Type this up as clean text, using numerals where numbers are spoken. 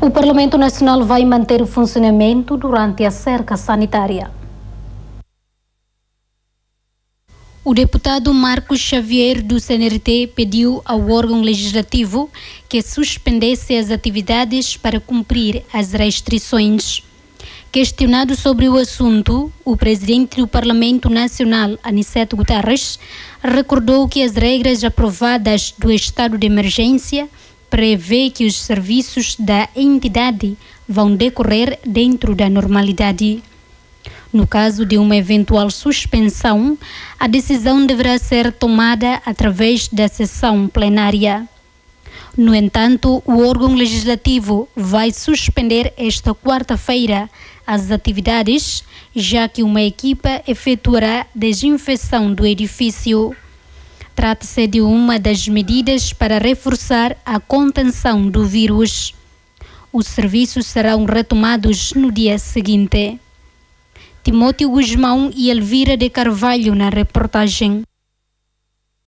O Parlamento Nacional vai manter o funcionamento durante a cerca sanitária. O deputado Marcos Xavier do CNRT pediu ao órgão legislativo que suspendesse as atividades para cumprir as restrições. Questionado sobre o assunto, o presidente do Parlamento Nacional, Aniceto Guterres, recordou que as regras aprovadas do estado de emergência prevê que os serviços da entidade vão decorrer dentro da normalidade. No caso de uma eventual suspensão, a decisão deverá ser tomada através da sessão plenária. No entanto, o órgão legislativo vai suspender esta quarta-feira as atividades, já que uma equipa efetuará desinfecção do edifício. Trata-se de uma das medidas para reforçar a contenção do vírus. Os serviços serão retomados no dia seguinte. Timóteo Guzmão e Elvira de Carvalho na reportagem.